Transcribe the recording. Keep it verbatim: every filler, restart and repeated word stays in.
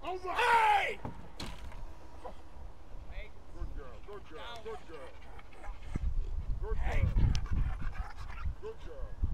Over. Hey! Good girl, good girl, Down. good girl. Good Hey. girl. Good girl.